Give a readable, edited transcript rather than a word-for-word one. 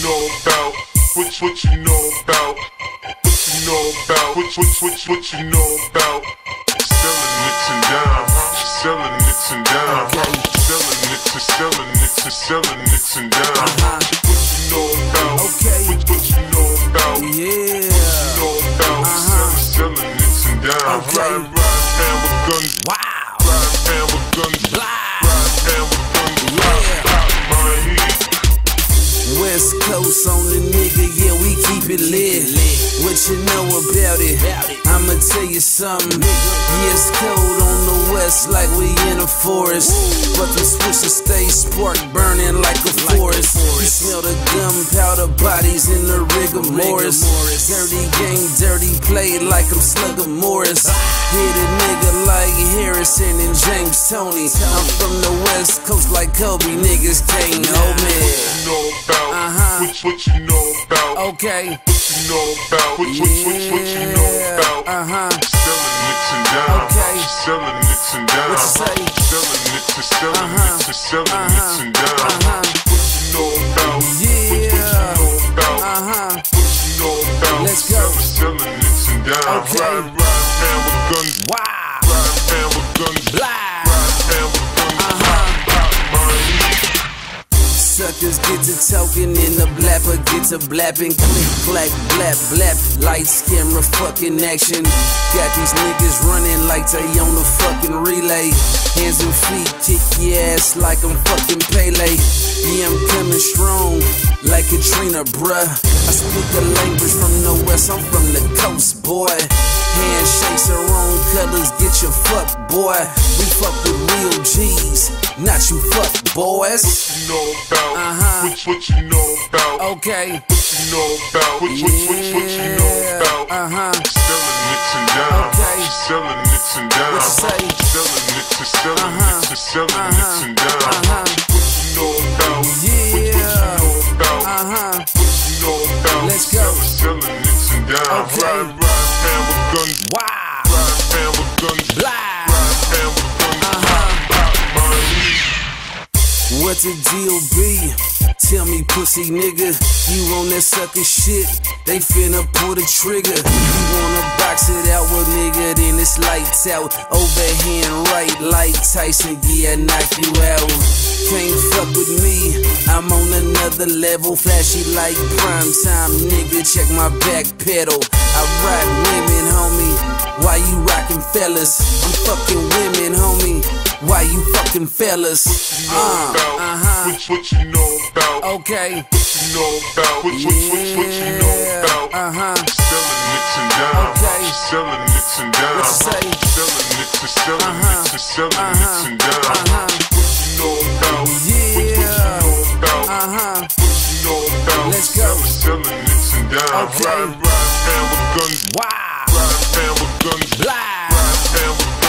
know about? What you know about? What you know about? What you know about? Selling nicks and dime, selling nicks and dime, selling nicks and selling nicks and selling nicks and dime. What you know about? What you know about? Yeah. What you know about? Selling nicks and dime. Ride hand with guns. Wow. Ride hand with guns. Ride hand with guns. Pop my heat. West Coast on the nigga, yeah, we keep it lit. What you know about it? I'ma tell you something. Yeah, it's cold on the west like we in a forest, but the switches stay spark burning like a forest. You smell the gunpowder bodies in the rigor mortis. Dirty game, dirty play like I'm Slugger Morris. Hit a nigga like Harrison and James Tony. I'm from the West Coast like Kobe, niggas can't hold me. What you know about? Okay. What you know about? What you know about? Selling nicks and dime. Selling nicks and dime. What you say? Selling nicks and selling nicks and selling nicks and dime. What you know about? Yeah. What you know about? What you know about? Let's go. Selling nicks and dime. Ride hand with guns. Wow. Ride hand with guns. Blah. Ride hand with guns. Pop my heat. Suckers get to talking and the blapper get to blapping. Click, clack, blap, blap. Lights, camera, fucking action. Got these niggas running like they on the fucking relay. Hands and feet, kick your ass like I'm fucking Pele. Yeah, I'm coming strong like Katrina, bruh. I speak the language from the west, I'm from the coast, boy. Handshakes are wrong colors, get your fuck, boy. We fuck with real G's, not you fuck boys. What you know about? What you know about? Okay. What you know about? What you know about? Selling nicks and dime. Selling nicks and dime. What you say? Selling nicks and selling nicks and selling nicks and dime. What you know about? Yeah. What you know about? What you know about? Let's go. Selling nicks and dime. Ride hand with guns. Wow. Ride hand with guns. Blah. Ride hand with guns. Pop my heat. What the deal be? Tell me, pussy nigga, you on that sucker shit? They finna pull the trigger. You wanna box it out with nigga, then it's lights out. Overhand right like Tyson, yeah, knock you out. Can't fuck with me, I'm on another level. Flashy like prime time, nigga, check my back pedal. I rock women, homie, why you rockin' fellas? I'm fucking women, homie, why you fucking fellas? What you know about? Okay. What you know about? What you know about? Selling nicks and dime. Selling nicks and dime. What you say? Selling nicks and selling nicks and selling nicks and dime. What you know about? Yeah. What you know about? What you know about? Let's go. Selling nicks and dime. Ride hand with guns. Wow. Ride hand with guns. Blah. Ride hand with guns.